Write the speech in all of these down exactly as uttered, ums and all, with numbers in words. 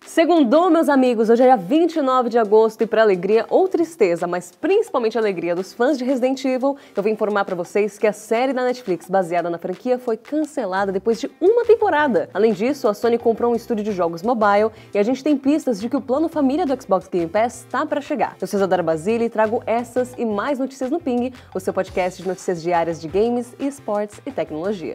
Segundou, meus amigos, hoje é dia vinte e nove de agosto e para alegria ou tristeza, mas principalmente alegria dos fãs de Resident Evil, eu vim informar para vocês que a série da Netflix baseada na franquia foi cancelada depois de uma temporada. Além disso, a Sony comprou um estúdio de jogos mobile e a gente tem pistas de que o plano família do Xbox Game Pass está para chegar. Eu sou Isadora Basile e trago essas e mais notícias no Ping, o seu podcast de notícias diárias de games, esportes e tecnologia.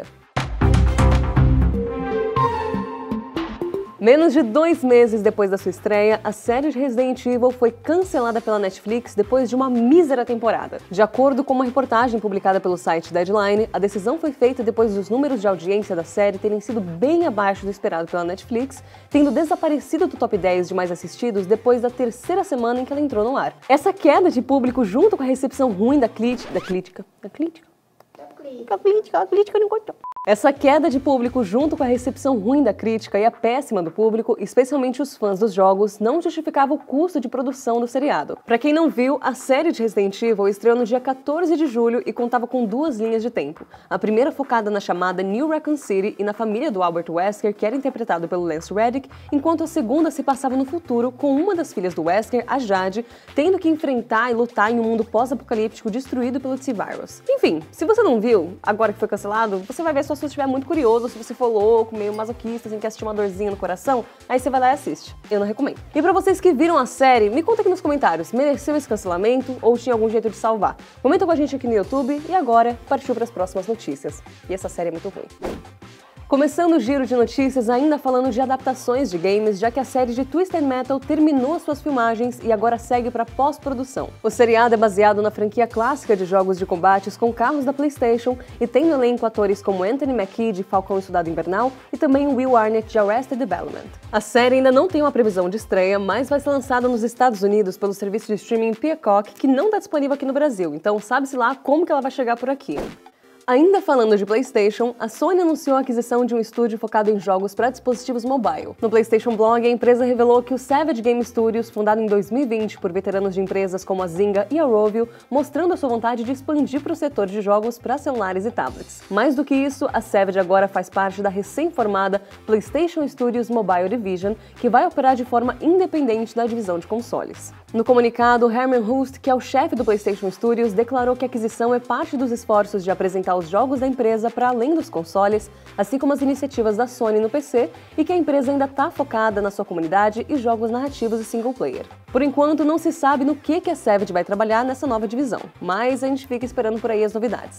Menos de dois meses depois da sua estreia, a série de Resident Evil foi cancelada pela Netflix depois de uma mísera temporada. De acordo com uma reportagem publicada pelo site Deadline, a decisão foi feita depois dos números de audiência da série terem sido bem abaixo do esperado pela Netflix, tendo desaparecido do top dez de mais assistidos depois da terceira semana em que ela entrou no ar. Essa queda de público, junto com a recepção ruim da crítica... Da crítica? Da crítica? A crítica, a crítica não gostou. Essa queda de público, junto com a recepção ruim da crítica e a péssima do público, especialmente os fãs dos jogos, não justificava o custo de produção do seriado. Pra quem não viu, a série de Resident Evil estreou no dia quatorze de julho e contava com duas linhas de tempo. A primeira focada na chamada New Raccoon City e na família do Albert Wesker, que era interpretado pelo Lance Reddick, enquanto a segunda se passava no futuro, com uma das filhas do Wesker, a Jade, tendo que enfrentar e lutar em um mundo pós-apocalíptico destruído pelo T-Virus. Enfim, se você não viu, agora que foi cancelado, você vai ver só se você estiver muito curioso, se você for louco, meio masoquista, assim, quer assistir uma dorzinha no coração, aí você vai lá e assiste. Eu não recomendo. E pra vocês que viram a série, me conta aqui nos comentários, mereceu esse cancelamento ou tinha algum jeito de salvar? Comenta com a gente aqui no YouTube e agora partiu para as próximas notícias. E essa série é muito ruim. Começando o giro de notícias, ainda falando de adaptações de games, já que a série de Twisted Metal terminou suas filmagens e agora segue para pós-produção. O seriado é baseado na franquia clássica de jogos de combates com carros da PlayStation e tem no elenco atores como Anthony Mackie de Falcão e Soldado Invernal e também Will Arnett de Arrested Development. A série ainda não tem uma previsão de estreia, mas vai ser lançada nos Estados Unidos pelo serviço de streaming Peacock, que não está disponível aqui no Brasil, então sabe-se lá como que ela vai chegar por aqui. Ainda falando de PlayStation, a Sony anunciou a aquisição de um estúdio focado em jogos para dispositivos mobile. No PlayStation Blog, a empresa revelou que o Savage Game Studios, fundado em dois mil e vinte por veteranos de empresas como a Zynga e a Rovio, mostrando a sua vontade de expandir para o setor de jogos para celulares e tablets. Mais do que isso, a Savage agora faz parte da recém-formada PlayStation Studios Mobile Division, que vai operar de forma independente da divisão de consoles. No comunicado, Herman Hulst, que é o chefe do PlayStation Studios, declarou que a aquisição é parte dos esforços de apresentar os jogos da empresa para além dos consoles, assim como as iniciativas da Sony no P C, e que a empresa ainda está focada na sua comunidade e jogos narrativos e single player. Por enquanto, não se sabe no que, que a Savage vai trabalhar nessa nova divisão, mas a gente fica esperando por aí as novidades.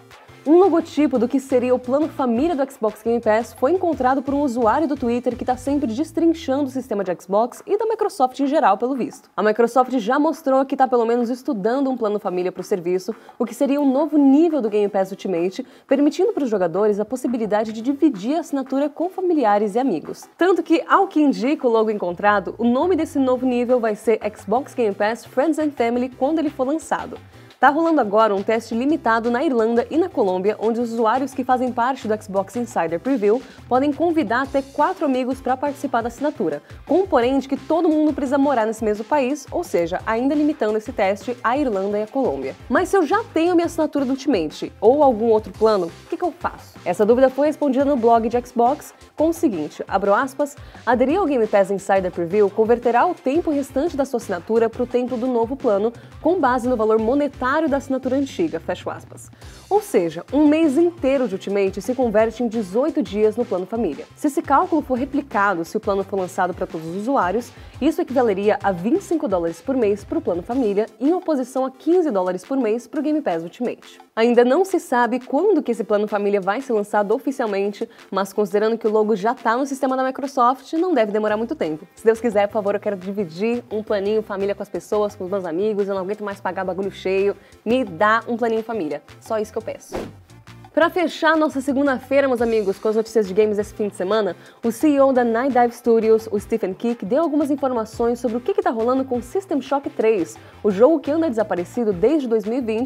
Um logotipo do que seria o plano família do Xbox Game Pass foi encontrado por um usuário do Twitter que está sempre destrinchando o sistema de Xbox e da Microsoft em geral, pelo visto. A Microsoft já mostrou que está pelo menos estudando um plano família para o serviço, o que seria um novo nível do Game Pass Ultimate, permitindo para os jogadores a possibilidade de dividir a assinatura com familiares e amigos. Tanto que, ao que indica o logo encontrado, o nome desse novo nível vai ser Xbox Game Pass Friends and Family quando ele for lançado. Tá rolando agora um teste limitado na Irlanda e na Colômbia, onde os usuários que fazem parte do Xbox Insider Preview podem convidar até quatro amigos para participar da assinatura, com o porém de que todo mundo precisa morar nesse mesmo país, ou seja, ainda limitando esse teste à Irlanda e à Colômbia. Mas se eu já tenho minha assinatura do Ultimate ou algum outro plano, o que, que eu faço? Essa dúvida foi respondida no blog de Xbox com o seguinte, abro aspas, aderir ao Game Pass Insider Preview converterá o tempo restante da sua assinatura para o tempo do novo plano, com base no valor monetário da assinatura antiga, fecho aspas. Ou seja, um mês inteiro de Ultimate se converte em dezoito dias no plano família. Se esse cálculo for replicado se o plano for lançado para todos os usuários, isso equivaleria a vinte e cinco dólares por mês para o plano família, em oposição a quinze dólares por mês para o Game Pass Ultimate. Ainda não se sabe quando que esse plano família vai ser lançado oficialmente, mas considerando que o logo já está no sistema da Microsoft, não deve demorar muito tempo. Se Deus quiser, por favor, eu quero dividir um planinho família com as pessoas, com os meus amigos, eu não aguento mais pagar bagulho cheio, me dá um planinho família. Só isso que eu peço. Para fechar nossa segunda-feira, meus amigos, com as notícias de games desse fim de semana, o C E O da Night Dive Studios, o Stephen Kick, deu algumas informações sobre o que está rolando com System Shock três, o jogo que anda desaparecido desde dois mil e vinte,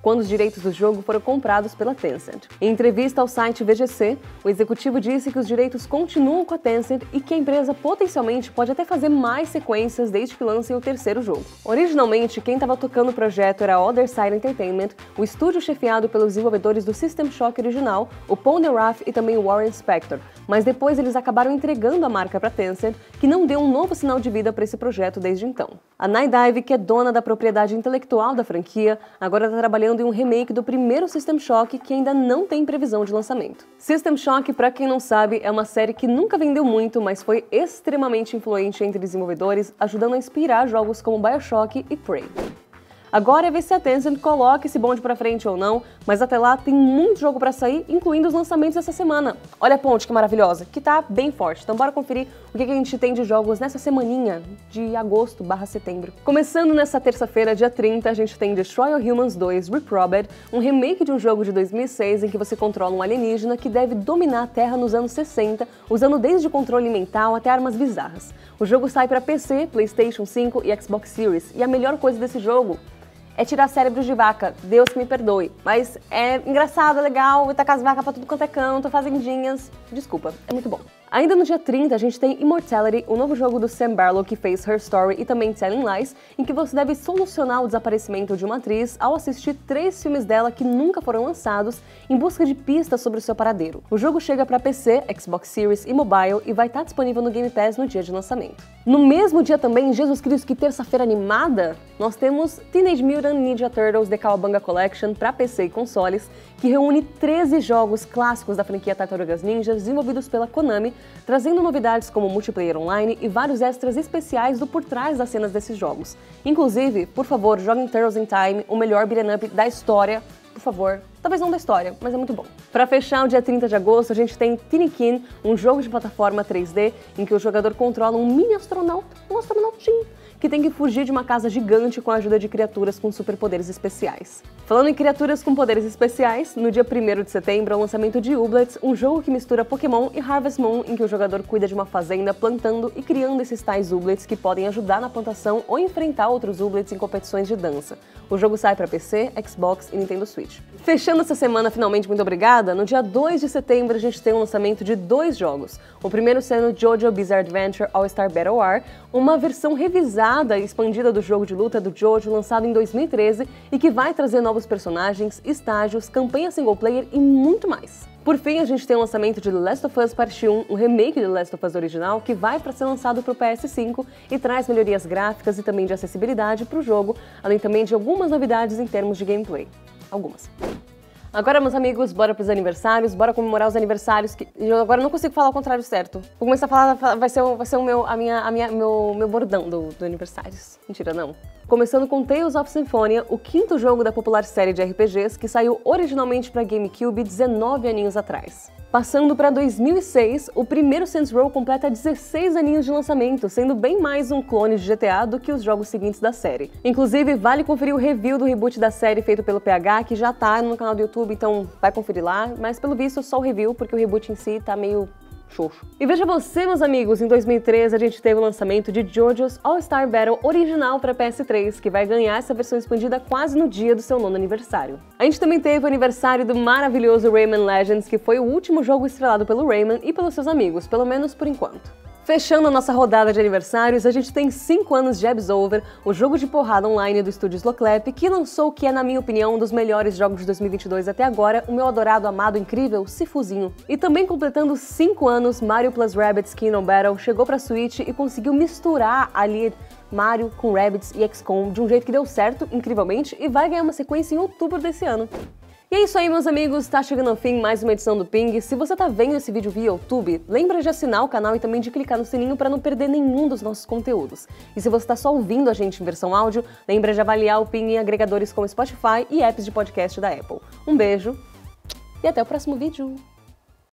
quando os direitos do jogo foram comprados pela Tencent. Em entrevista ao site V G C, o executivo disse que os direitos continuam com a Tencent e que a empresa potencialmente pode até fazer mais sequências desde que lancem o terceiro jogo. Originalmente, quem estava tocando o projeto era a Other Side Entertainment, o estúdio chefiado pelos desenvolvedores do System Shock original, o Paul Neurath e também o Warren Spector, mas depois eles acabaram entregando a marca para a Tencent, que não deu um novo sinal de vida para esse projeto desde então. A Nightdive, que é dona da propriedade intelectual da franquia, agora está trabalhando em um remake do primeiro System Shock, que ainda não tem previsão de lançamento. System Shock, para quem não sabe, é uma série que nunca vendeu muito, mas foi extremamente influente entre desenvolvedores, ajudando a inspirar jogos como BioShock e Prey. Agora é ver se a Tencent coloca esse bonde pra frente ou não, mas até lá tem muito jogo pra sair, incluindo os lançamentos dessa semana. Olha a ponte que maravilhosa, que tá bem forte. Então bora conferir o que a gente tem de jogos nessa semaninha de agosto barra setembro. Começando nessa terça-feira, dia trinta, a gente tem Destroy All Humans dois Reprobed, um remake de um jogo de dois mil e seis em que você controla um alienígena que deve dominar a Terra nos anos sessenta, usando desde controle mental até armas bizarras. O jogo sai pra P C, PlayStation cinco e Xbox Series, e a melhor coisa desse jogo é tirar cérebros de vaca, Deus que me perdoe. Mas é engraçado, é legal, e tacar as vacas pra tudo quanto é canto, fazendinhas. Desculpa, é muito bom. Ainda no dia trinta, a gente tem Immortality, o novo jogo do Sam Barlow que fez Her Story e também Telling Lies, em que você deve solucionar o desaparecimento de uma atriz ao assistir três filmes dela que nunca foram lançados, em busca de pistas sobre o seu paradeiro. O jogo chega para P C, Xbox Series e Mobile e vai estar disponível no Game Pass no dia de lançamento. No mesmo dia também, Jesus Cristo, que terça-feira animada, nós temos Teenage Mutant Ninja Turtles The Cowabunga Collection para P C e consoles, que reúne treze jogos clássicos da franquia Tartarugas Ninja desenvolvidos pela Konami, trazendo novidades como multiplayer online e vários extras especiais do por trás das cenas desses jogos. Inclusive, por favor, joguem Turtles in Time, o melhor beat'em up da história, por favor. Talvez não da história, mas é muito bom. Para fechar o dia trinta de agosto, a gente tem Tinikin, um jogo de plataforma três D em que o jogador controla um mini astronauta, um astronautinho, que tem que fugir de uma casa gigante com a ajuda de criaturas com superpoderes especiais. Falando em criaturas com poderes especiais, no dia primeiro de setembro é o lançamento de Ooblets, um jogo que mistura Pokémon e Harvest Moon, em que o jogador cuida de uma fazenda plantando e criando esses tais Ooblets que podem ajudar na plantação ou enfrentar outros Ooblets em competições de dança. O jogo sai para P C, Xbox e Nintendo Switch. Fechando essa semana, finalmente, muito obrigada, no dia dois de setembro a gente tem o lançamento de dois jogos. O primeiro sendo JoJo Bizarre Adventure All-Star Battle War, uma versão revisada e expandida do jogo de luta do JoJo lançado em dois mil e treze e que vai trazer novos personagens, estágios, campanha single player e muito mais. Por fim, a gente tem o lançamento de The Last of Us Parte um, um remake de The Last of Us original que vai para ser lançado para o P S cinco e traz melhorias gráficas e também de acessibilidade para o jogo, além também de algumas novidades em termos de gameplay. Algumas. Agora, meus amigos, bora pros aniversários, bora comemorar os aniversários, que eu agora não consigo falar o contrário certo. Vou começar a falar, vai ser, vai ser o meu, a minha, a minha, meu, meu bordão do, do aniversários. Mentira, não. Começando com Tales of Symphonia, o quinto jogo da popular série de R P Gs que saiu originalmente para GameCube dezenove aninhos atrás. Passando para dois mil e seis, o primeiro Saints Row completa dezesseis aninhos de lançamento, sendo bem mais um clone de G T A do que os jogos seguintes da série. Inclusive, vale conferir o review do reboot da série feito pelo P H, que já tá no canal do YouTube, então vai conferir lá, mas pelo visto só o review, porque o reboot em si tá meio xoxo. E veja você, meus amigos, em dois mil e treze a gente teve o lançamento de JoJo's All-Star Battle original para P S três, que vai ganhar essa versão expandida quase no dia do seu nono aniversário. A gente também teve o aniversário do maravilhoso Rayman Legends, que foi o último jogo estrelado pelo Rayman e pelos seus amigos, pelo menos por enquanto. Fechando a nossa rodada de aniversários, a gente tem cinco anos de Absolver, o jogo de porrada online do estúdio Sloclap, que lançou o que é, na minha opinião, um dos melhores jogos de dois mil e vinte e dois até agora, o meu adorado, amado, incrível Sifuzinho. E também completando cinco anos, Mario plus Rabbids Kingdom Battle chegou pra Switch e conseguiu misturar ali Mario com Rabbids e X COM de um jeito que deu certo, incrivelmente, e vai ganhar uma sequência em outubro desse ano. E é isso aí, meus amigos, tá chegando ao fim mais uma edição do Ping. Se você tá vendo esse vídeo via YouTube, lembra de assinar o canal e também de clicar no sininho para não perder nenhum dos nossos conteúdos. E se você tá só ouvindo a gente em versão áudio, lembra de avaliar o Ping em agregadores como Spotify e apps de podcast da Apple. Um beijo e até o próximo vídeo!